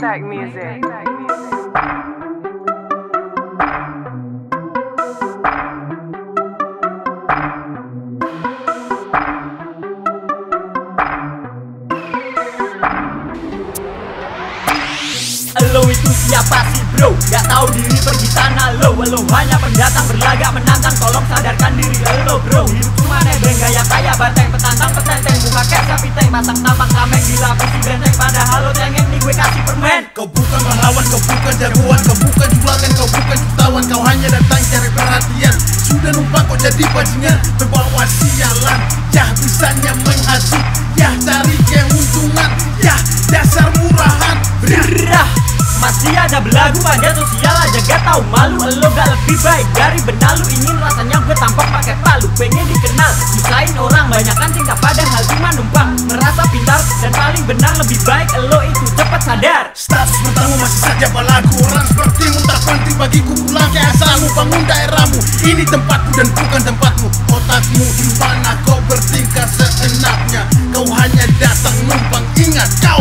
Maybach music. Lo itu siapa sih bro? Gak tahu diri pergi sana lo. Lo hanya pendatang berlagak menantang. Tolong sadarkan diri lo bro. Hidup cuma nebeng gaya kaya banteng. Petantang petenteng buka kayak sapi teng. Pasang tampang tameng dilapisi benteng. Padahal lo cengeng nih gue kasih permen. Kau bukan pahlawan, kau bukan jagoan, kau bukan juragan, kau bukan jutawan. Kau hanya datang cari perhatian. Sudah numpang kau jadi bajingan. Terbawa sialan. Yah bisanya menghasut. Yah cari keuntungan. Yah dasar murahan. Berah masih ada belagu pada sosial aja gak tau malu. Lo gak lebih baik dari benalu. Ingin rasanya gue tampok pakai palu. Pengen dikenal, nyusahin orang. Banyakan tingkah padahal cuma numpang. Merasa pintar dan paling benar. Lebih baik lo itu cepat sadar. Status mentamu masih saja balagu. Orang sepertimu tak penting bagiku. Pulang ke asalmu, bangun daerahmu. Ini tempatku dan bukan tempatmu. Otakmu di mana kau bertingkah seenaknya. Kau hanya datang numpang. Ingat kau